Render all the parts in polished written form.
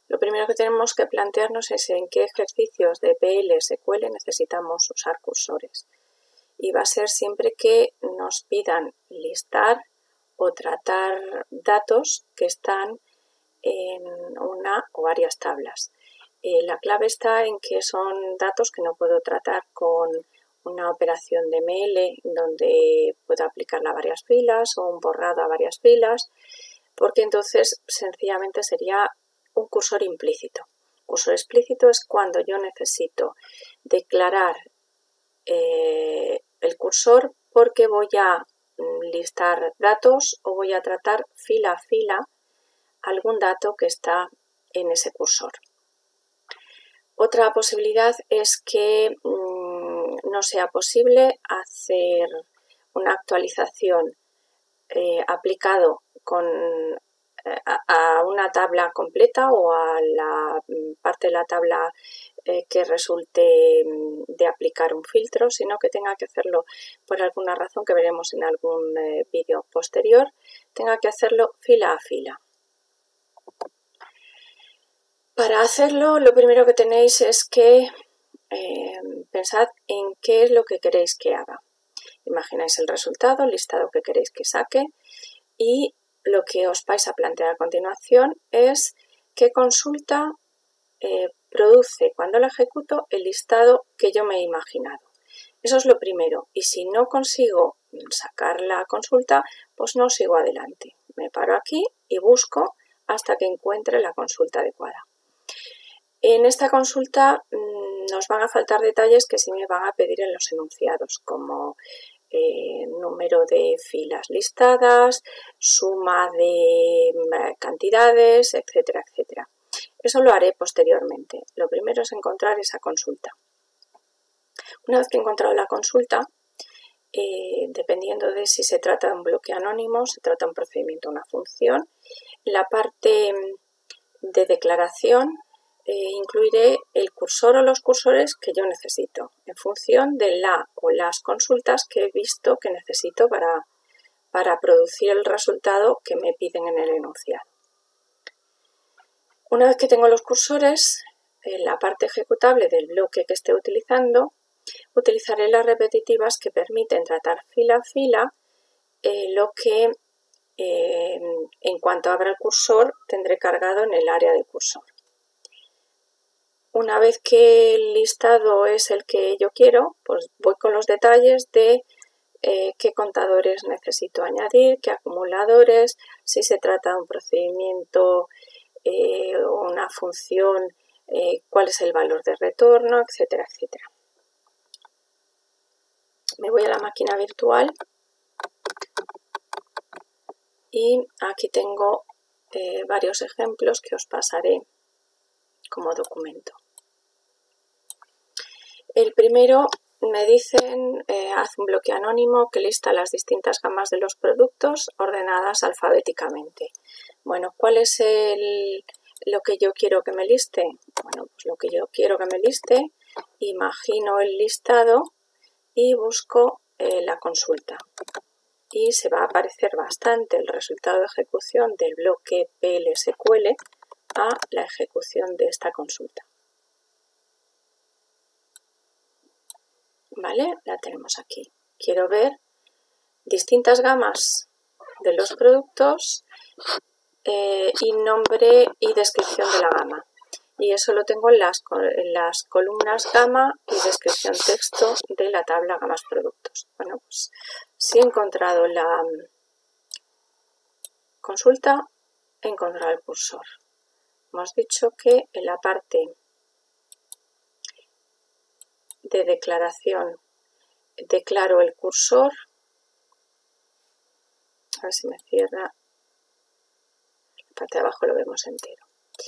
Lo primero que tenemos que plantearnos es en qué ejercicios de PL-SQL necesitamos usar cursores. Y va a ser siempre que nos pidan listar o tratar datos que están en una o varias tablas. La clave está en que son datos que no puedo tratar con una operación de ML donde puedo aplicarla a varias filas o un borrado a varias filas, porque entonces sencillamente sería un cursor implícito. Cursor explícito es cuando yo necesito declarar el cursor porque voy a listar datos o voy a tratar fila a fila algún dato que está en ese cursor. Otra posibilidad es que no sea posible hacer una actualización aplicado a una tabla completa o a la parte de la tabla que resulte de aplicar un filtro, sino que tenga que hacerlo por alguna razón que veremos en algún vídeo posterior, tenga que hacerlo fila a fila. Para hacerlo, lo primero que tenéis es que pensad en qué es lo que queréis que haga. Imagináis el resultado, el listado que queréis que saque, y lo que os vais a plantear a continuación es qué consulta produce cuando la ejecuto el listado que yo me he imaginado. Eso es lo primero, y si no consigo sacar la consulta, pues no sigo adelante. Me paro aquí y busco hasta que encuentre la consulta adecuada. En esta consulta nos van a faltar detalles que sí me van a pedir en los enunciados, como número de filas listadas, suma de cantidades, etcétera, etcétera. Eso lo haré posteriormente. Lo primero es encontrar esa consulta. Una vez que he encontrado la consulta, dependiendo de si se trata de un bloque anónimo, se trata de un procedimiento o una función, la parte de declaración incluiré el cursor o los cursores que yo necesito en función de la o las consultas que he visto que necesito para producir el resultado que me piden en el enunciado. Una vez que tengo los cursores, en la parte ejecutable del bloque que esté utilizando, utilizaré las repetitivas que permiten tratar fila a fila lo que en cuanto abra el cursor tendré cargado en el área de cursor. Una vez que el listado es el que yo quiero, pues voy con los detalles de qué contadores necesito añadir, qué acumuladores, si se trata de un procedimiento o una función, cuál es el valor de retorno, etcétera, etcétera. Me voy a la máquina virtual y aquí tengo varios ejemplos que os pasaré como documento. El primero me dicen, haz un bloque anónimo que lista las distintas gamas de los productos ordenadas alfabéticamente. Bueno, ¿cuál es lo que yo quiero que me liste? Bueno, pues lo que yo quiero que me liste, imagino el listado y busco la consulta. Y se va a aparecer bastante el resultado de ejecución del bloque PL-SQL a la ejecución de esta consulta. ¿Vale? La tenemos aquí. Quiero ver distintas gamas de los productos y nombre y descripción de la gama. Y eso lo tengo en las columnas gama y descripción texto de la tabla gamas productos. Bueno, pues si he encontrado la consulta, he encontrado el cursor. Hemos dicho que en la parte de declaración declaro el cursor. A ver si me cierra. La parte de abajo lo vemos entero.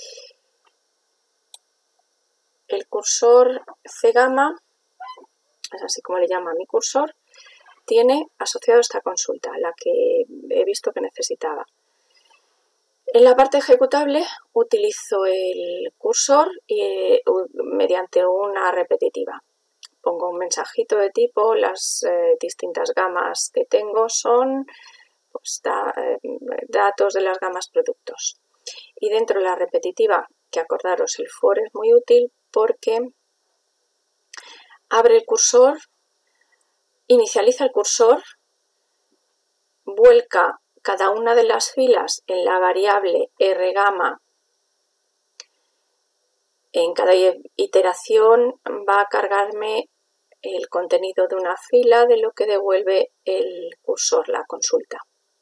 El cursor cgamma, es así como le llama a mi cursor, tiene asociado esta consulta, la que he visto que necesitaba. En la parte ejecutable utilizo el cursor mediante una repetitiva. Pongo un mensajito de tipo, las distintas gamas que tengo son pues, datos de las gamas productos. Y dentro de la repetitiva que acordaros, el for es muy útil porque abre el cursor, inicializa el cursor, vuelca cada una de las filas en la variable rgamma. En cada iteración va a cargarme el contenido de una fila de lo que devuelve el cursor, la consulta.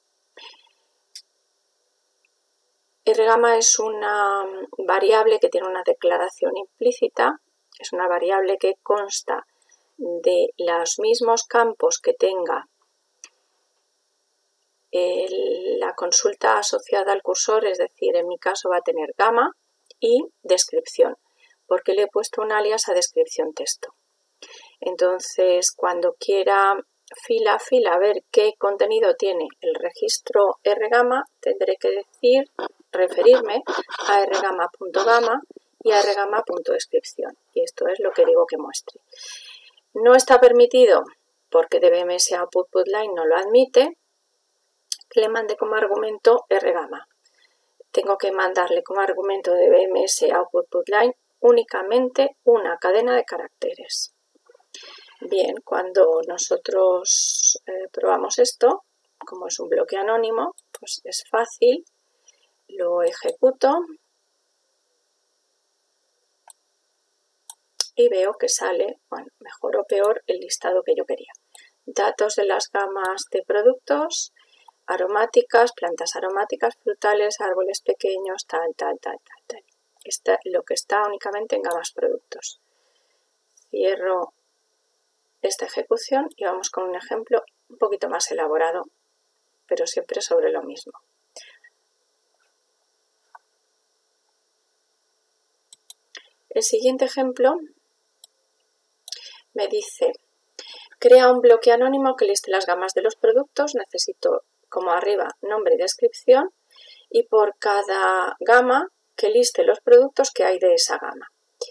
Rgamma es una variable que tiene una declaración implícita, es una variable que consta de los mismos campos que tenga la consulta asociada al cursor, es decir, en mi caso va a tener gamma y descripción, porque le he puesto un alias a descripción texto. Entonces, cuando quiera fila a fila ver qué contenido tiene el registro rgamma, tendré que referirme a rgamma.gamma y a rgamma.descripción. Y esto es lo que digo que muestre. No está permitido, porque DBMS Output Line no lo admite, que le mande como argumento rgamma. Tengo que mandarle como argumento de DBMS Output Line únicamente una cadena de caracteres. Bien, cuando nosotros probamos esto, como es un bloque anónimo, pues es fácil, lo ejecuto y veo que sale, bueno, mejor o peor, el listado que yo quería. Datos de las gamas de productos, aromáticas, plantas aromáticas, frutales, árboles pequeños, tal. Lo que está únicamente en gamas productos. Cierro esta ejecución y vamos con un ejemplo un poquito más elaborado, pero siempre sobre lo mismo. El siguiente ejemplo me dice, crea un bloque anónimo que liste las gamas de los productos, necesito como arriba nombre y descripción, y por cada gama que liste los productos que hay de esa gama.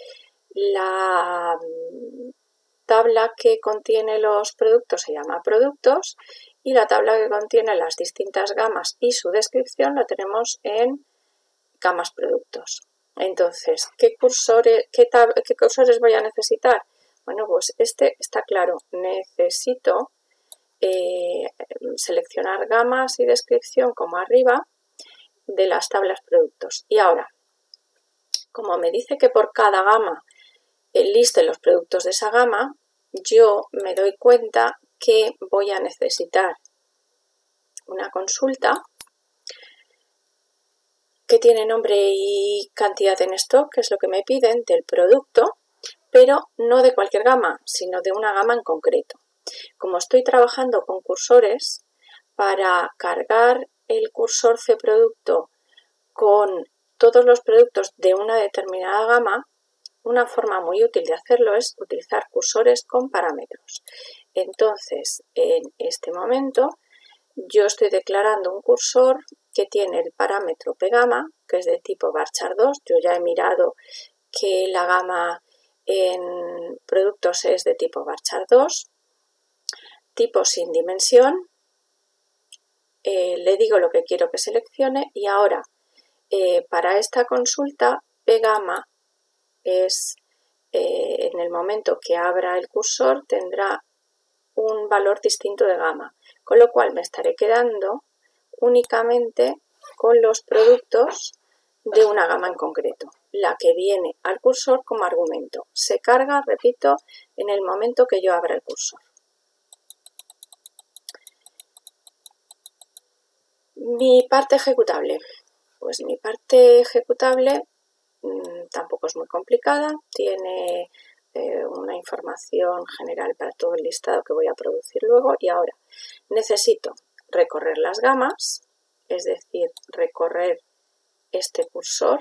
La tabla que contiene los productos se llama productos y la tabla que contiene las distintas gamas y su descripción la tenemos en gamas productos. Entonces, ¿qué cursores voy a necesitar? Bueno, pues este está claro, necesito seleccionar gamas y descripción como arriba de las tablas productos. Y ahora, como me dice que por cada gama liste los productos de esa gama, yo me doy cuenta que voy a necesitar una consulta que tiene nombre y cantidad en stock, que es lo que me piden del producto, pero no de cualquier gama, sino de una gama en concreto. Como estoy trabajando con cursores, para cargar el cursor cProducto con todos los productos de una determinada gama, una forma muy útil de hacerlo es utilizar cursores con parámetros. Entonces, en este momento, yo estoy declarando un cursor que tiene el parámetro pGamma, que es de tipo varchar2. Yo ya he mirado que la gama en productos es de tipo varchar2, tipo sin dimensión, le digo lo que quiero que seleccione y ahora para esta consulta pGamma es en el momento que abra el cursor tendrá un valor distinto de gama, con lo cual me estaré quedando únicamente con los productos de una gama en concreto, la que viene al cursor como argumento. Se carga, repito, en el momento que yo abra el cursor. Mi parte ejecutable. Pues mi parte ejecutable tampoco es muy complicada, tiene una información general para todo el listado que voy a producir luego y ahora necesito recorrer las gamas, es decir, recorrer este cursor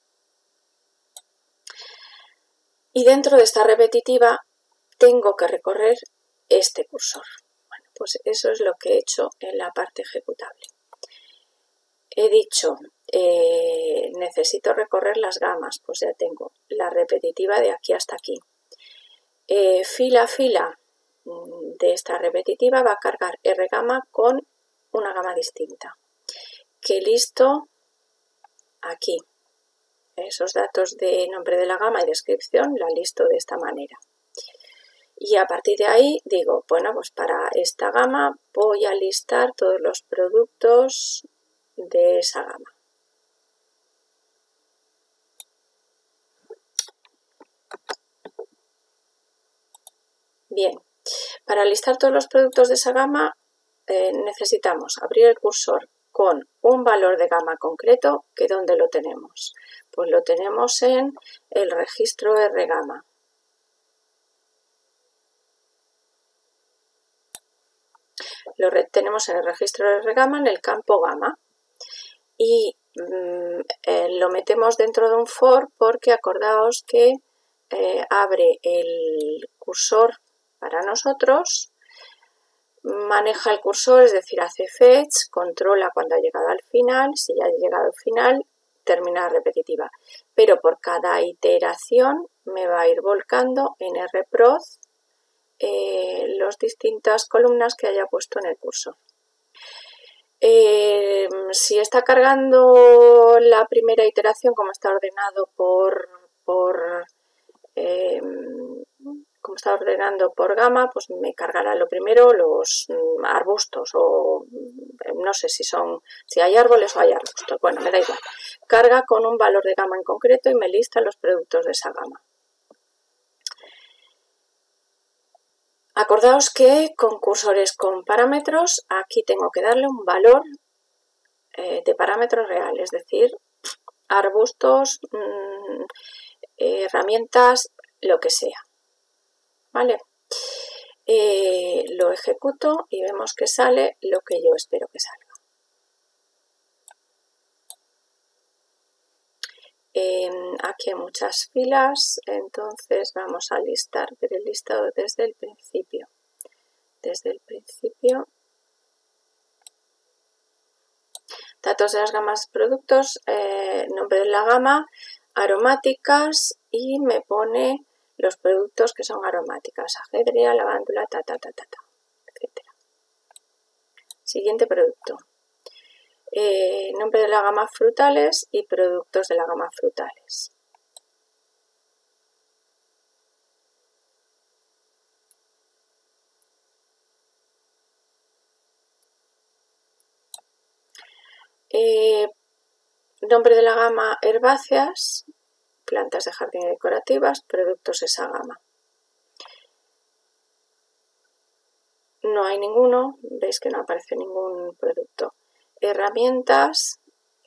y dentro de esta repetitiva tengo que recorrer este cursor. Bueno, pues eso es lo que he hecho en la parte ejecutable. He dicho, necesito recorrer las gamas, pues ya tengo la repetitiva de aquí hasta aquí. Fila a fila de esta repetitiva va a cargar rgamma con una gama distinta. Que listo aquí. esos datos de nombre de la gama y descripción la listo de esta manera. Y a partir de ahí digo, bueno, pues para esta gama voy a listar todos los productos de esa gama. Bien, para listar todos los productos de esa gama necesitamos abrir el cursor con un valor de gama concreto, que ¿dónde lo tenemos? Pues lo tenemos en el registro RGAMA. Lo tenemos en el registro RGAMA en el campo gama y lo metemos dentro de un for porque acordaos que abre el cursor para nosotros, maneja el cursor, es decir, hace fetch, controla cuando ha llegado al final, si ya ha llegado al final, termina la repetitiva. Pero por cada iteración me va a ir volcando en rproc las distintas columnas que haya puesto en el cursor. Si está cargando la primera iteración, como está ordenado como está ordenando por gama, pues me cargará lo primero los arbustos o no sé si hay árboles o hay arbustos, bueno, me da igual. Carga con un valor de gama en concreto y me lista los productos de esa gama. Acordaos que con cursores con parámetros, aquí tengo que darle un valor de parámetro real, es decir, arbustos, herramientas, lo que sea. ¿Vale? Lo ejecuto y vemos que sale lo que yo espero que salga. Aquí hay muchas filas, entonces vamos a ver el listado desde el principio. Datos de las gamas de productos, nombre de la gama, aromáticas y me pone los productos que son aromáticas, ajedrea, lavándula, etc. Siguiente producto. Nombre de la gama frutales y productos de la gama frutales. Nombre de la gama herbáceas, plantas de jardín y decorativas, productos de esa gama. No hay ninguno, veis que no aparece ningún producto. Herramientas,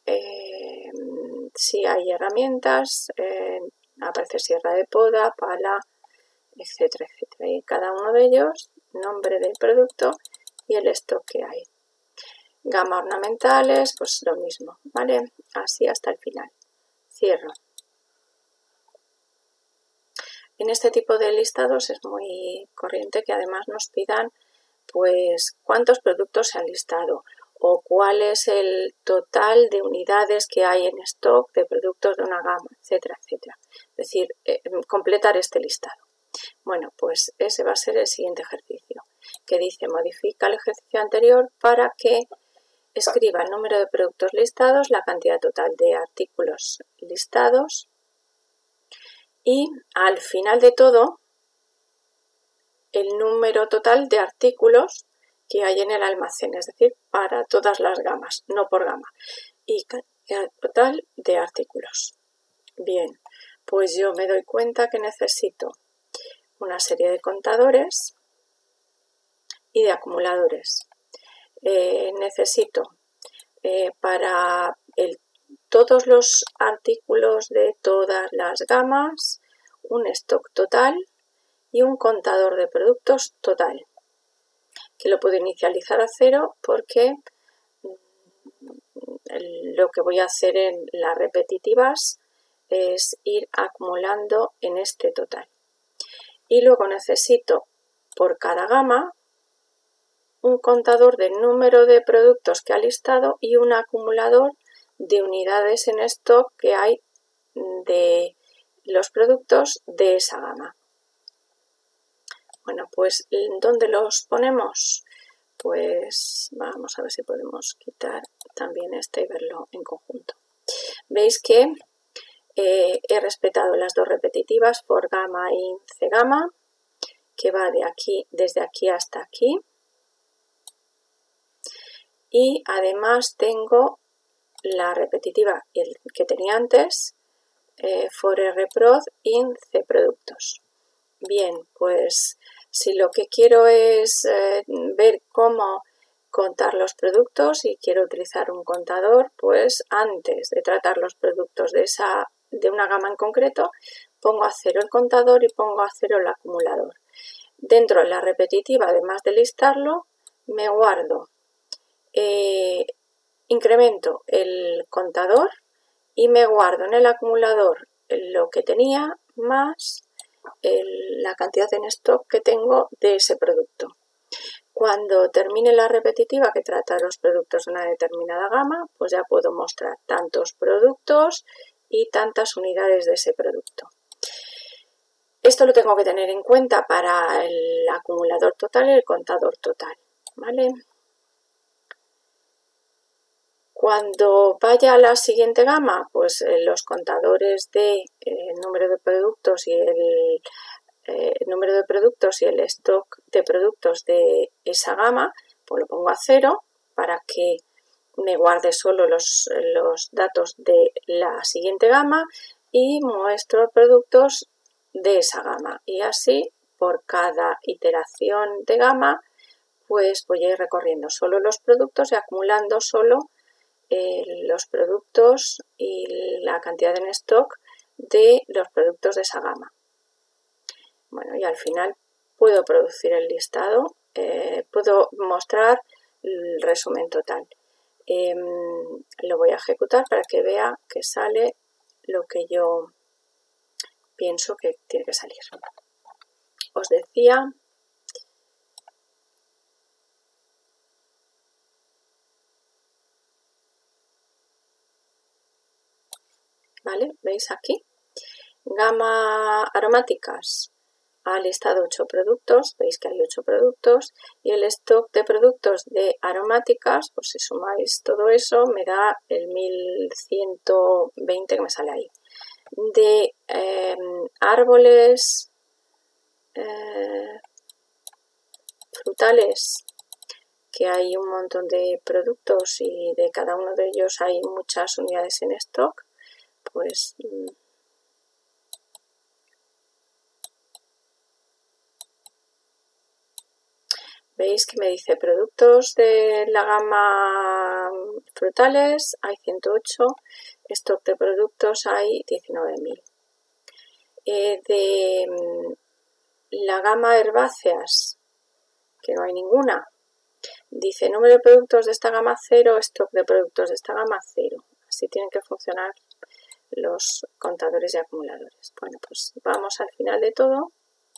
si hay herramientas, aparece sierra de poda, pala, etcétera, etcétera. Y cada uno de ellos, nombre del producto y el stock que hay. Gama ornamentales, pues lo mismo, ¿vale? Así hasta el final. Cierro. En este tipo de listados es muy corriente que además nos pidan pues cuántos productos se han listado o cuál es el total de unidades que hay en stock de productos de una gama, etcétera, etcétera. Es decir, completar este listado. Bueno, pues ese va a ser el siguiente ejercicio, que dice modifica el ejercicio anterior para que escriba el número de productos listados, la cantidad total de artículos listados y al final de todo el número total de artículos que hay en el almacén, es decir, para todas las gamas, no por gama, y cantidad total de artículos. Bien, pues yo me doy cuenta que necesito una serie de contadores y de acumuladores. Necesito para todos los artículos de todas las gamas un stock total y un contador de productos total, que lo puedo inicializar a 0 porque lo que voy a hacer en las repetitivas es ir acumulando en este total. Y luego necesito por cada gama un contador del número de productos que ha listado y un acumulador de unidades en stock que hay de los productos de esa gama. Bueno, pues ¿dónde los ponemos? Pues vamos a ver si podemos quitar también este y verlo en conjunto. Veis que he respetado las dos repetitivas for gamma in c gamma, que va de aquí, desde aquí hasta aquí. Y además tengo la repetitiva que tenía antes, for rprod in c productos. Bien, pues si lo que quiero es ver cómo contar los productos y quiero utilizar un contador, pues antes de tratar los productos de una gama en concreto, pongo a cero el contador y pongo a cero el acumulador. Dentro de la repetitiva, además de listarlo, me guardo, incremento el contador y me guardo en el acumulador lo que tenía más la cantidad en stock que tengo de ese producto. Cuando termine la repetitiva que trata los productos de una determinada gama, pues ya puedo mostrar tantos productos y tantas unidades de ese producto. Esto lo tengo que tener en cuenta para el acumulador total y el contador total, ¿vale? Cuando vaya a la siguiente gama, pues los contadores de número de productos y el número de productos y el stock de productos de esa gama, pues lo pongo a cero para que me guarde solo los datos de la siguiente gama y muestro productos de esa gama. Y así, por cada iteración de gama, pues voy a ir recorriendo solo los productos y acumulando solo los productos y la cantidad en stock de los productos de esa gama. Bueno, y al final puedo producir el listado, puedo mostrar el resumen total. Lo voy a ejecutar para que vea que sale lo que yo pienso que tiene que salir. Os decía ¿vale? ¿Veis aquí? Gama aromáticas ha listado 8 productos, veis que hay 8 productos y el stock de productos de aromáticas, pues si sumáis todo eso me da el 1120 que me sale ahí. De árboles frutales, que hay un montón de productos y de cada uno de ellos hay muchas unidades en stock, pues veis que me dice productos de la gama frutales hay 108, stock de productos hay 19.000. De la gama herbáceas, que no hay ninguna, dice número de productos de esta gama 0, stock de productos de esta gama 0. Así tienen que funcionar los contadores y acumuladores. Bueno, pues vamos al final de todo.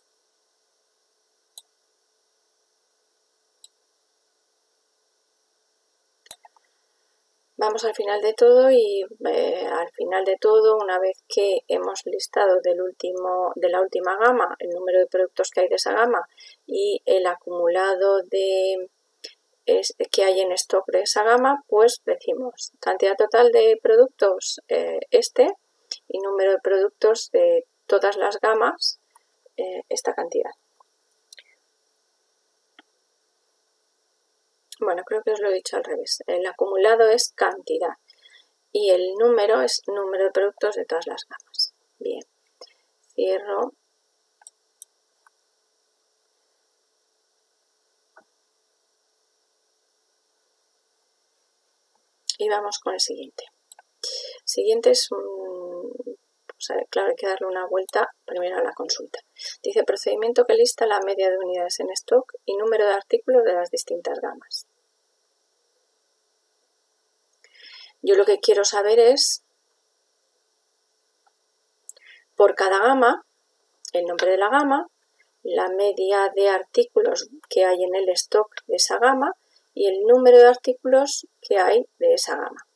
Vamos al final de todo y al final de todo, una vez que hemos listado de la última gama el número de productos que hay de esa gama y el acumulado que hay en stock de esa gama, pues decimos cantidad total de productos y número de productos de todas las gamas esta cantidad. Bueno, creo que os lo he dicho al revés. El acumulado es cantidad y el número es número de productos de todas las gamas. Bien, cierro. Y vamos con el siguiente. El siguiente es claro, hay que darle una vuelta primero a la consulta. Dice procedimiento que lista la media de unidades en stock y número de artículos de las distintas gamas. Yo lo que quiero saber es, por cada gama, el nombre de la gama, la media de artículos que hay en el stock de esa gama y el número de artículos que hay de esa gama.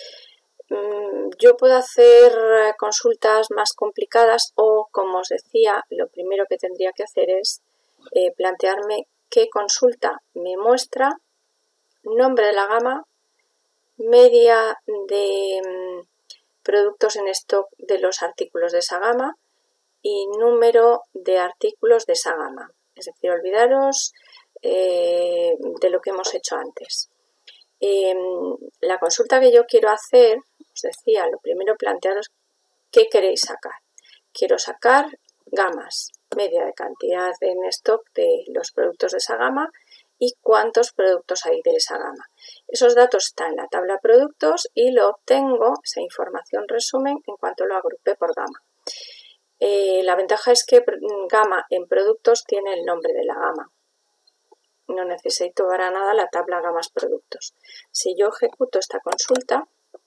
Yo puedo hacer consultas más complicadas o, como os decía, lo primero que tendría que hacer es plantearme qué consulta me muestra nombre de la gama, media de productos en stock de los artículos de esa gama y número de artículos de esa gama. Es decir, olvidaros de lo que hemos hecho antes. La consulta que yo quiero hacer, os decía, lo primero plantearos qué queréis sacar. Quiero sacar gamas, media de cantidad en stock de los productos de esa gama y cuántos productos hay de esa gama. Esos datos están en la tabla productos y lo obtengo, esa información resumen, en cuanto lo agrupe por gama. La ventaja es que gama en productos tiene el nombre de la gama. No necesito para nada la tabla gamas productos. Si yo ejecuto esta consulta,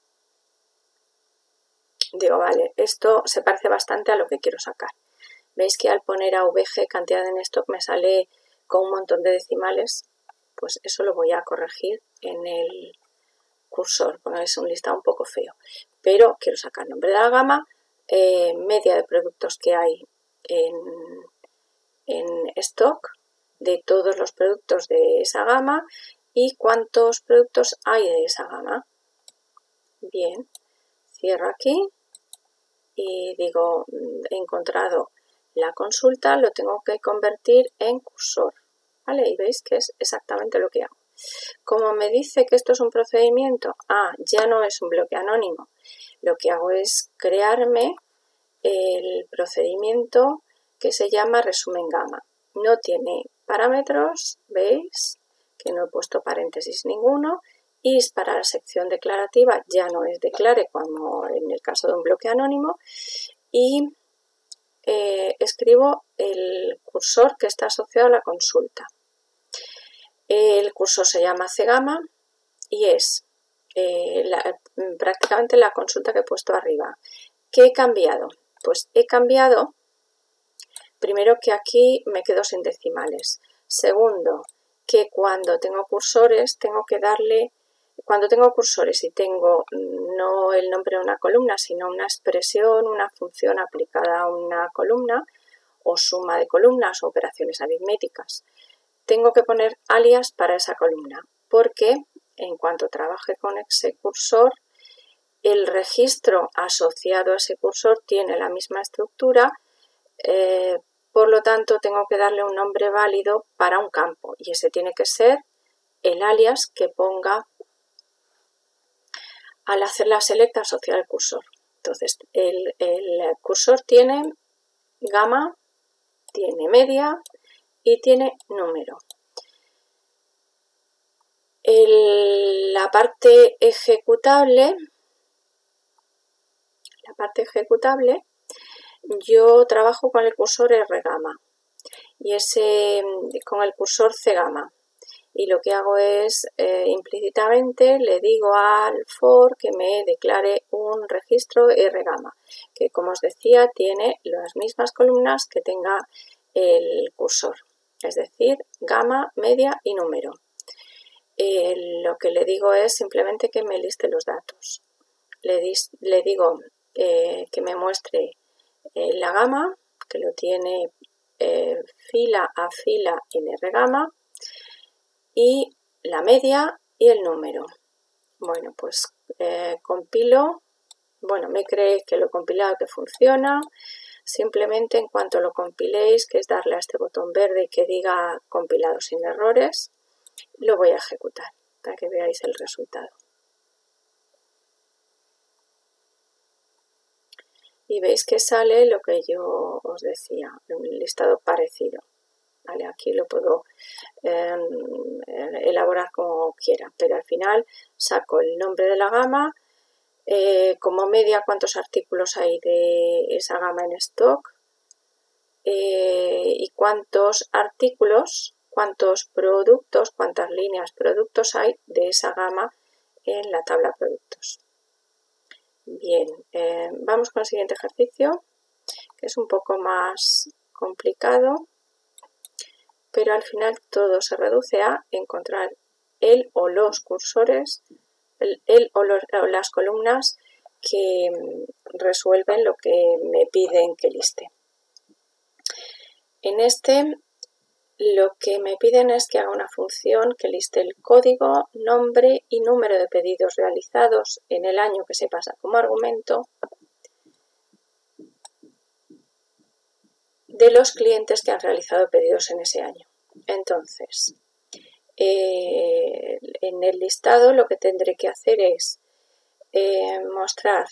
digo, vale, esto se parece bastante a lo que quiero sacar. Veis que al poner AVG cantidad en stock me sale con un montón de decimales, pues eso lo voy a corregir en el cursor, porque es un listado un poco feo. Pero quiero sacar nombre de la gama, media de productos que hay en stock, de todos los productos de esa gama y cuántos productos hay de esa gama. Bien, cierro aquí y digo, he encontrado la consulta, lo tengo que convertir en cursor, ¿vale? Y veis que es exactamente lo que hago. Como me dice que esto es un procedimiento, ya no es un bloque anónimo, lo que hago es crearme el procedimiento que se llama resumen gama. No tiene parámetros, veis que no he puesto paréntesis ninguno, y para la sección declarativa ya no es declare como en el caso de un bloque anónimo, y escribo el cursor que está asociado a la consulta. El cursor se llama cgama y es prácticamente la consulta que he puesto arriba. ¿Qué he cambiado? Pues he cambiado, primero, que aquí me quedo sin decimales. Segundo, que cuando tengo cursores tengo que darle, cuando tengo cursores y tengo no el nombre de una columna, sino una expresión, una función aplicada a una columna o suma de columnas o operaciones aritméticas, tengo que poner alias para esa columna, porque en cuanto trabaje con ese cursor, el registro asociado a ese cursor tiene la misma estructura, por lo tanto tengo que darle un nombre válido para un campo y ese tiene que ser el alias que ponga al hacer la select asociada al cursor. Entonces el cursor tiene gama, tiene media y tiene número. La parte ejecutable, yo trabajo con el cursor rgama y con el cursor cgama, y lo que hago es implícitamente le digo al for que me declare un registro rgama, que como os decía tiene las mismas columnas que tenga el cursor, es decir, gama, media y número. Lo que le digo es simplemente que me liste los datos. Le digo que me muestre la gama, que lo tiene fila a fila en rgama, y la media y el número. Bueno, pues compilo, me cree que lo he compilado, que funciona. Simplemente en cuanto lo compiléis, que es darle a este botón verde que diga compilado sin errores, lo voy a ejecutar para que veáis el resultado. Y veis que sale lo que yo os decía, un listado parecido. ¿Vale? Aquí lo puedo elaborar como quiera, pero al final saco el nombre de la gama, como media cuántos artículos hay de esa gama en stock, y cuántos artículos, cuántos productos, cuántas líneas productos hay de esa gama en la tabla productos. Bien, vamos con el siguiente ejercicio, que es un poco más complicado, pero al final todo se reduce a encontrar el o los cursores, el o las columnas que resuelven lo que me piden que liste. En este lo que me piden es que haga una función que liste el código, nombre y número de pedidos realizados en el año que se pasa como argumento de los clientes que han realizado pedidos en ese año. Entonces, en el listado lo que tendré que hacer es mostrar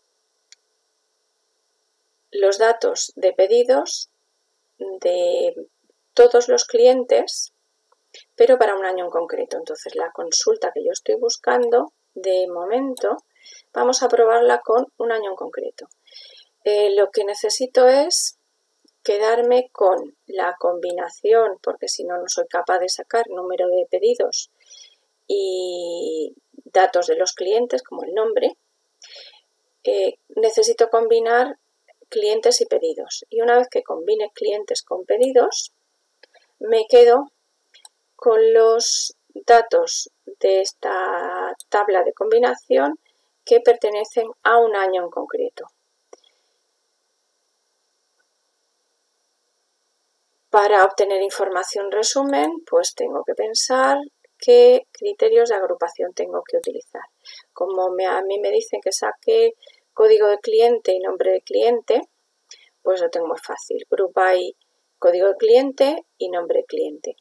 los datos de pedidos de todos los clientes, pero para un año en concreto. Entonces, la consulta que yo estoy buscando, de momento, vamos a probarla con un año en concreto. Lo que necesito es quedarme con la combinación, porque si no, no soy capaz de sacar número de pedidos y datos de los clientes, como el nombre. Necesito combinar clientes y pedidos. Y una vez que combine clientes con pedidos, me quedo con los datos de esta tabla de combinación que pertenecen a un año en concreto. Para obtener información resumen, pues tengo que pensar qué criterios de agrupación tengo que utilizar. Como a mí me dicen que saque código de cliente y nombre de cliente, pues lo tengo muy fácil. Group by código de cliente y nombre de cliente.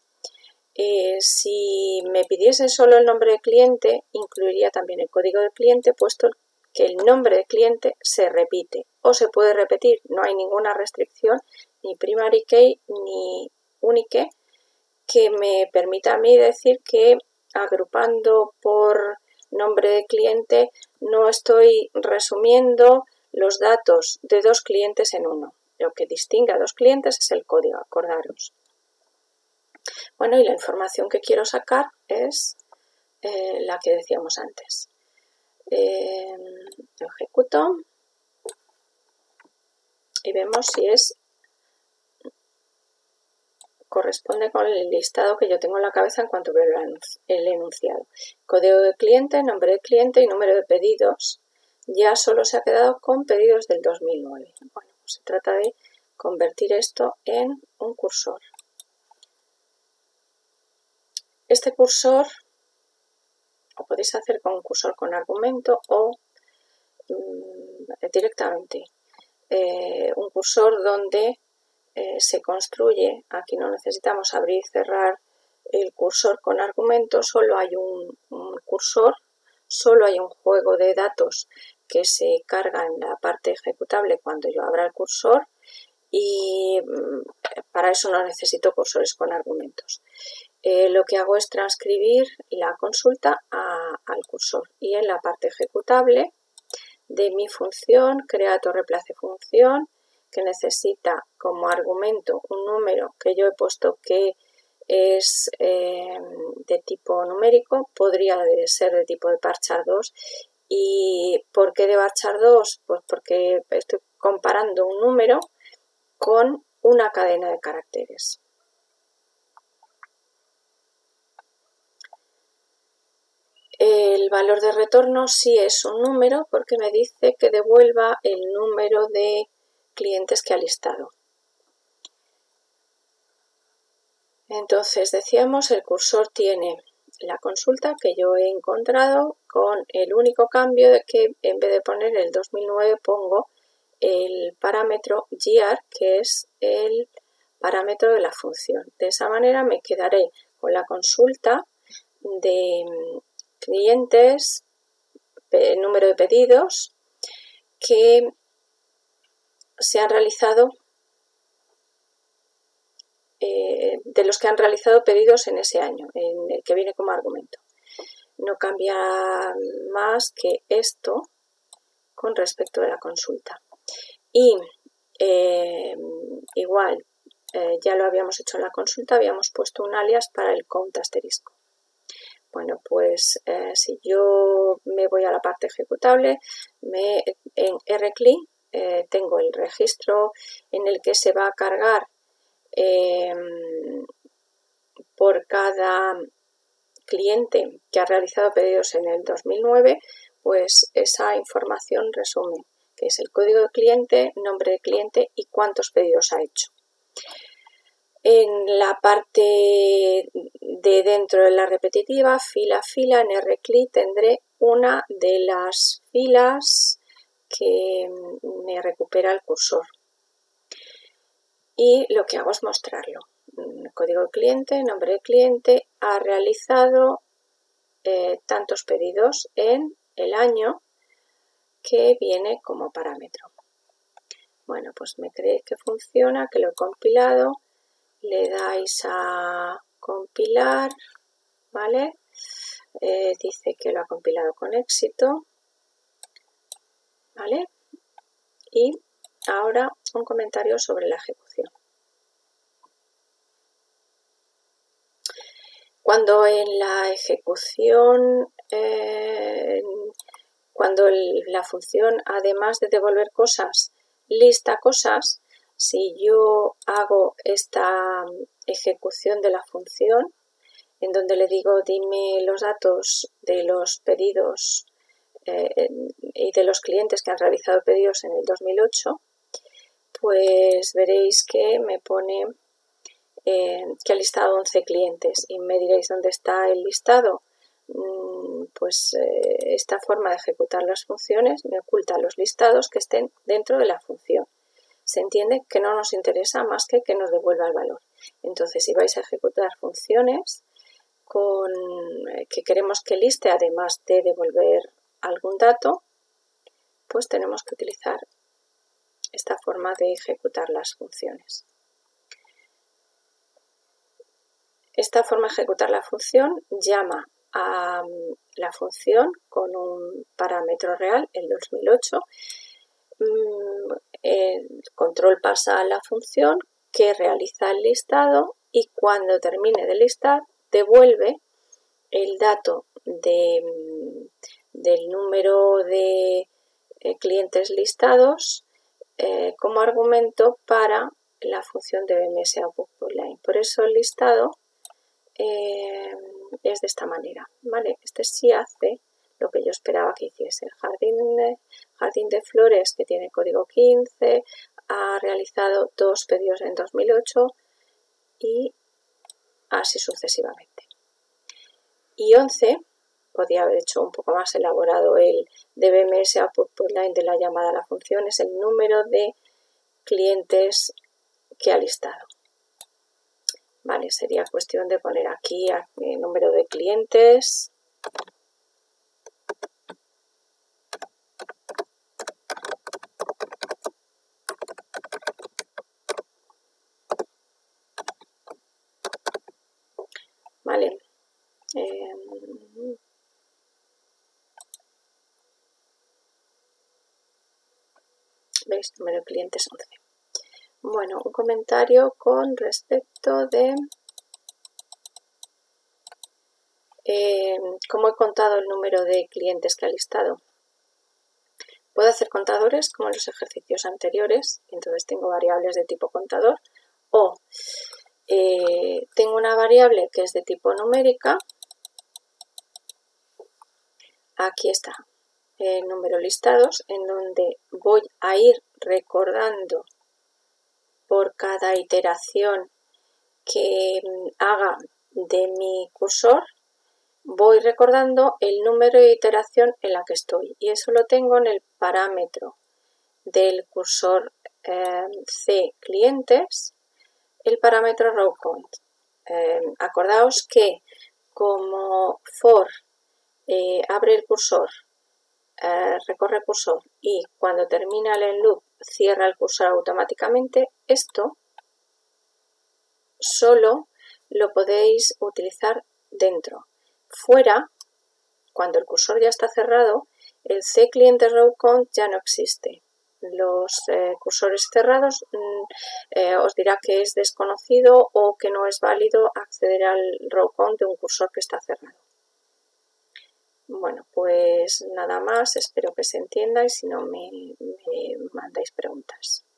Si me pidiese solo el nombre de cliente, incluiría también el código de cliente, puesto que el nombre de cliente se repite o se puede repetir. No hay ninguna restricción, ni primary key ni unique, que me permita a mí decir que agrupando por nombre de cliente no estoy resumiendo los datos de dos clientes en uno. Lo que distingue a dos clientes es el código, acordaros. Bueno, y la información que quiero sacar es la que decíamos antes. Ejecuto y vemos si corresponde con el listado que yo tengo en la cabeza en cuanto veo el enunciado. Código de cliente, nombre de cliente y número de pedidos. Ya solo se ha quedado con pedidos del 2009. Bueno, pues se trata de convertir esto en un cursor. Este cursor lo podéis hacer con un cursor con argumento o directamente un cursor donde se construye. Aquí no necesitamos abrir y cerrar el cursor con argumento, solo hay un cursor, solo hay un juego de datos que se carga en la parte ejecutable cuando yo abra el cursor, y para eso no necesito cursores con argumentos. Lo que hago es transcribir la consulta al cursor, y en la parte ejecutable de mi función, create o reemplace función, que necesita como argumento un número que yo he puesto que es de tipo numérico, podría ser de tipo de varchar2. ¿Y por qué de varchar2? Pues porque estoy comparando un número con una cadena de caracteres. El valor de retorno sí es un número porque me dice que devuelva el número de clientes que ha listado. Entonces decíamos, el cursor tiene la consulta que yo he encontrado, con el único cambio de que en vez de poner el 2009 pongo el parámetro GR, que es el parámetro de la función. De esa manera me quedaré con la consulta de clientes, número de pedidos que se han realizado, de los que han realizado pedidos en ese año, en el que viene como argumento. No cambia más que esto con respecto de la consulta. Y igual, ya lo habíamos hecho en la consulta, habíamos puesto un alias para el count asterisco. Bueno, pues si yo me voy a la parte ejecutable, en rcli tengo el registro en el que se va a cargar por cada cliente que ha realizado pedidos en el 2009, pues esa información resume, que es el código de cliente, nombre de cliente y cuántos pedidos ha hecho. En la parte de dentro de la repetitiva, fila a fila, en rcli tendré una de las filas que me recupera el cursor. Y lo que hago es mostrarlo. Código de cliente, nombre de cliente, ha realizado tantos pedidos en el año que viene como parámetro. Bueno, pues me creéis que funciona, que lo he compilado. Le dais a compilar, ¿vale? Dice que lo ha compilado con éxito, ¿vale? Y ahora un comentario sobre la ejecución. Cuando en la ejecución, cuando la función, además de devolver cosas, lista cosas, si yo hago esta ejecución de la función, en donde le digo dime los datos de los pedidos y de los clientes que han realizado pedidos en el 2008, pues veréis que me pone que ha listado 11 clientes y me diréis dónde está el listado. Pues esta forma de ejecutar las funciones me oculta los listados que estén dentro de la función. Se entiende que no nos interesa más que nos devuelva el valor. Entonces, si vais a ejecutar funciones que queremos que liste, además de devolver algún dato, pues tenemos que utilizar esta forma de ejecutar las funciones. Esta forma de ejecutar la función llama a la función con un parámetro real, el 2008. El control pasa a la función que realiza el listado y cuando termine de listar devuelve el dato del número de clientes listados como argumento para la función de BMS_output_line. Por eso el listado es de esta manera, ¿vale? Este sí hace lo que yo esperaba que hiciese. El jardín de flores, que tiene código 15, ha realizado 2 pedidos en 2008 y así sucesivamente. Y 11, podría haber hecho un poco más elaborado el DBMS_output_line de la llamada a la función, es el número de clientes que ha listado. Vale, sería cuestión de poner aquí el número de clientes. Vale. ¿Veis? Número de clientes 11. Bueno, un comentario con respecto de cómo he contado el número de clientes que ha listado. Puedo hacer contadores como en los ejercicios anteriores, entonces tengo variables de tipo contador, o tengo una variable que es de tipo numérica. Aquí está el número listados, en donde voy a ir recordando por cada iteración que haga de mi cursor, voy recordando el número de iteración en la que estoy, y eso lo tengo en el parámetro del cursor C clientes, el parámetro row count. Acordaos que como for abre el cursor, recorre el cursor y cuando termina el loop cierra el cursor automáticamente, esto solo lo podéis utilizar dentro. Fuera, cuando el cursor ya está cerrado, el cClientesRowCount ya no existe. Los cursores cerrados os dirá que es desconocido o que no es válido acceder al row count de un cursor que está cerrado. Bueno, pues nada más, espero que se entienda y si no me mandáis preguntas.